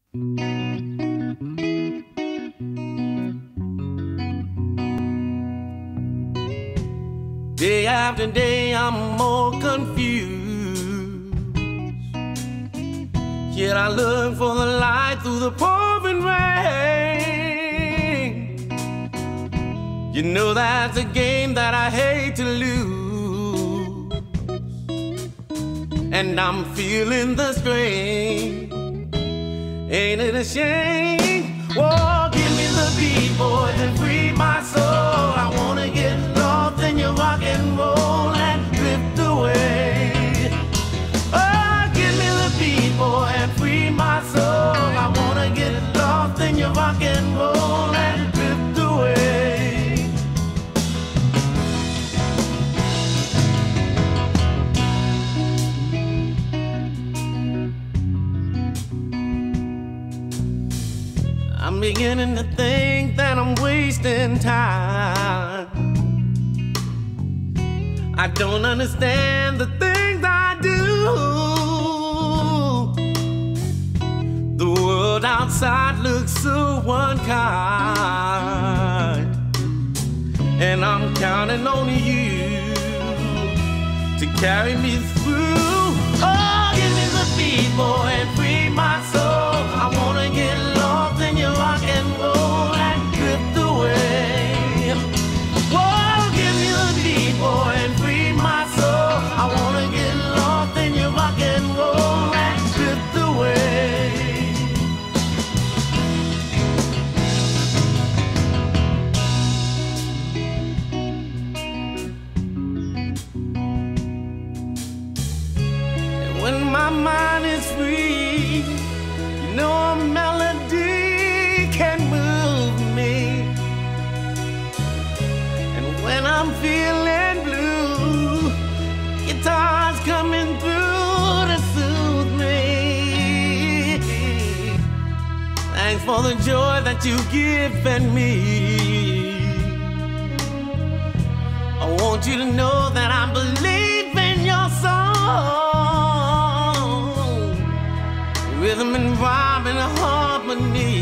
Day after day I'm more confused, yet I look for the light through the pouring rain. You know that's a game that I hate to lose, and I'm feeling the strain. Ain't it a shame? Oh, give me the beat, boy, and free my soul. I wanna get lost in your rock and roll and drift away. Oh, give me the beat, boy, and free my soul. I wanna get lost in your rock and roll and drift away. I'm beginning to think that I'm wasting time. I don't understand the things I do. The world outside looks so unkind, and I'm counting on you to carry me through. Oh, give me the beat, boy, and free my soul. I wanna get lost in your rock and roll and drift away. Whoa, give me the beat, boy, and free my soul. I wanna get lost in your rock and roll and drift away. And when my mind is free, you know a melody can move me. And when I'm feeling blue, guitar's coming through to soothe me. Thanks for the joy that you've given me. I want you to know that I believe in your song, rhythm and rhyme and harmony.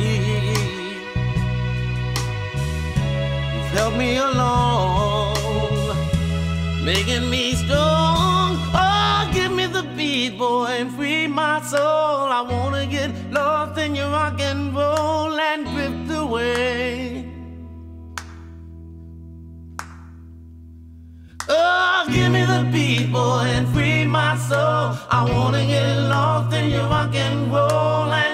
You've helped me along, making me strong. Oh, give me the beat, boy, and free my soul. I wanna get lost in your rock and roll and drift away. Oh, give me the beat, boy, and free my soul. I wanna get lost in your rock and roll.